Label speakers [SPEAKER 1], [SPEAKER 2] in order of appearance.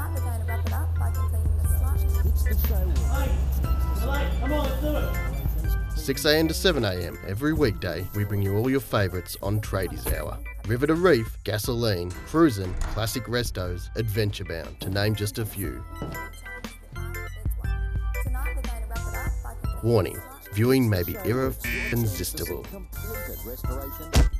[SPEAKER 1] Tonight we're going to wrap it up by completing the slightly...
[SPEAKER 2] Come on, let's do it.
[SPEAKER 3] 6am to 7am every weekday, we bring you all your favourites on Tradies Hour. River to Reef, Gasoline, Cruisin', Classic Restos, Adventure Bound, to name just a few.
[SPEAKER 1] Tonight we're going to wrap it up by completing...
[SPEAKER 3] Warning, viewing may be irresistible.
[SPEAKER 4] Completed restoration.